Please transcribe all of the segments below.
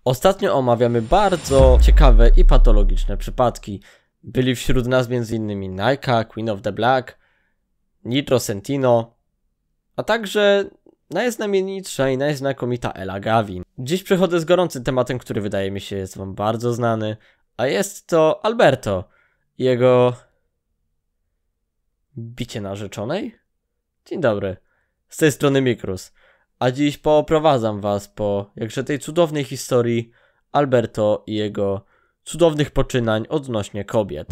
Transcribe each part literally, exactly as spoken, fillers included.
Ostatnio omawiamy bardzo ciekawe i patologiczne przypadki. Byli wśród nas między innymi Naika, Queen of the Black, Nitro Sentino, a także najznamienitsza i najznakomita Ella Gavin. Dziś przechodzę z gorącym tematem, który wydaje mi się jest wam bardzo znany, a jest to Alberto i jego bicie narzeczonej? Dzień dobry, z tej strony Mikrus, a dziś poprowadzam was po jakże tej cudownej historii Alberto i jego cudownych poczynań odnośnie kobiet.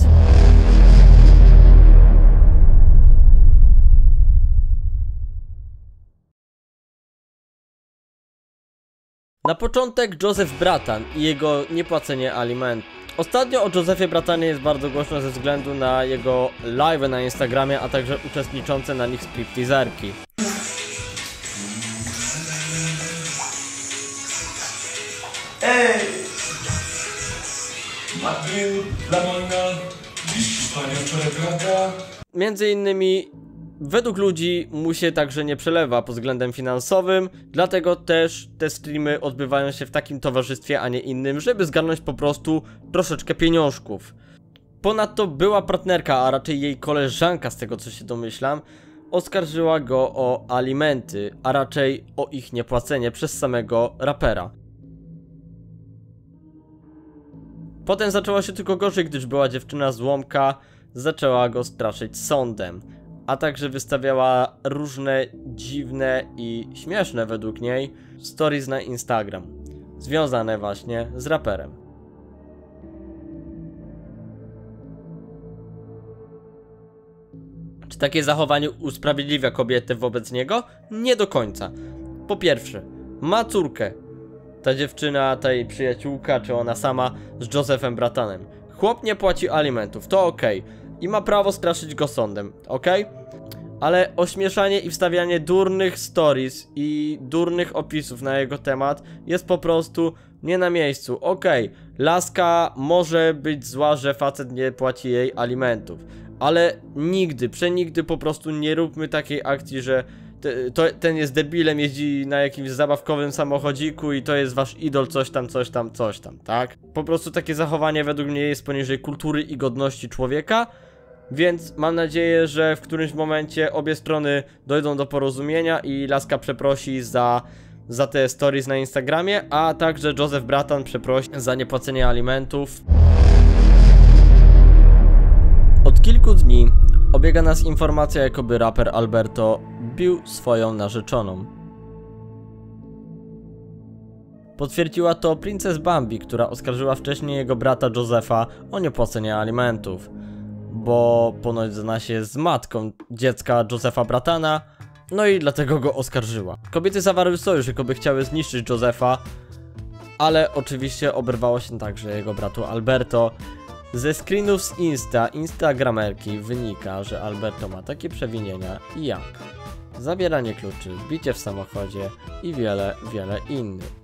Na początek Joseph Bratan i jego niepłacenie alimentów. Ostatnio o Josephie Bratanie jest bardzo głośno ze względu na jego live'y na Instagramie, a także uczestniczące na nich stripteaserki. Ej! Madryt, La Manga, dziś Hiszpania, wczoraj Praga. Między innymi według ludzi mu się także nie przelewa pod względem finansowym, dlatego też te streamy odbywają się w takim towarzystwie, a nie innym, żeby zgarnąć po prostu troszeczkę pieniążków. Ponadto była partnerka, a raczej jej koleżanka, z tego co się domyślam, oskarżyła go o alimenty, a raczej o ich niepłacenie przez samego rapera. Potem zaczęło się tylko gorzej, gdyż była dziewczyna złomka, zaczęła go straszyć sądem, a także wystawiała różne dziwne i śmieszne według niej stories na Instagram, związane właśnie z raperem. Czy takie zachowanie usprawiedliwia kobietę wobec niego? Nie do końca. Po pierwsze, ma córkę. Ta dziewczyna, ta jej przyjaciółka, czy ona sama z Josephem Bratanem. Chłop nie płaci alimentów, to okej. Okay. I ma prawo straszyć go sądem, okej? Okay? Ale ośmieszanie i wstawianie durnych stories i durnych opisów na jego temat jest po prostu nie na miejscu. Okej, okay. Laska może być zła, że facet nie płaci jej alimentów, ale nigdy, przenigdy po prostu nie róbmy takiej akcji, że te, to, ten jest debilem, jeździ na jakimś zabawkowym samochodziku i to jest wasz idol, coś tam, coś tam, coś tam, tak? Po prostu takie zachowanie według mnie jest poniżej kultury i godności człowieka. Więc mam nadzieję, że w którymś momencie obie strony dojdą do porozumienia i laska przeprosi za, za te stories na Instagramie, a także Joseph Bratan przeprosi za niepłacenie alimentów. Od kilku dni obiega nas informacja, jakoby raper Alberto bił swoją narzeczoną. Potwierdziła to Princess Bambi, która oskarżyła wcześniej jego brata Josepha o niepłacenie alimentów, bo ponoć zna się z matką dziecka Josepha Bratana, no i dlatego go oskarżyła. Kobiety zawarły sojusz, jakoby chciały zniszczyć Josepha, ale oczywiście oberwało się także jego bratu Alberto. Ze screenów z Insta, instagramerki wynika, że Alberto ma takie przewinienia jak zabieranie kluczy, bicie w samochodzie i wiele, wiele innych.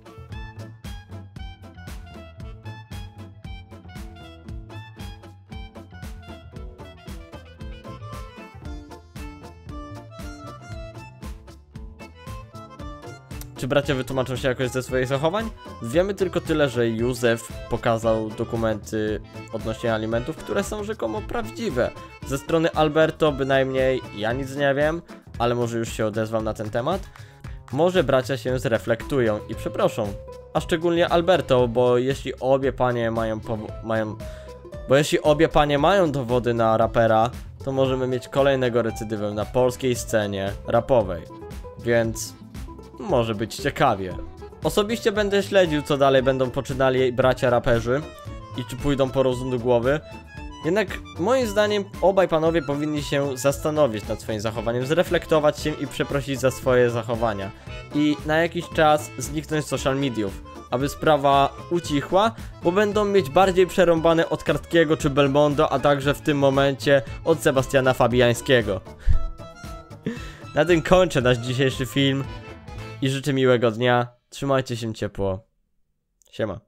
Czy bracia wytłumaczą się jakoś ze swoich zachowań? Wiemy tylko tyle, że Józef pokazał dokumenty odnośnie alimentów, które są rzekomo prawdziwe. Ze strony Alberto bynajmniej ja nic nie wiem, ale może już się odezwał na ten temat. Może bracia się zreflektują i przeproszą. A szczególnie Alberto, bo jeśli obie panie mają, mają bo jeśli obie panie mają dowody na rapera, to możemy mieć kolejnego recydywę na polskiej scenie rapowej. Więc może być ciekawie. Osobiście będę śledził, co dalej będą poczynali bracia raperzy i czy pójdą po rozum do głowy. Jednak moim zdaniem obaj panowie powinni się zastanowić nad swoim zachowaniem, zreflektować się i przeprosić za swoje zachowania. I na jakiś czas zniknąć z social mediów, aby sprawa ucichła, bo będą mieć bardziej przerąbane od Kartkiego czy Belmondo, a także w tym momencie od Sebastiana Fabiańskiego. Na tym kończę nasz dzisiejszy film i życzę miłego dnia. Trzymajcie się ciepło. Siema.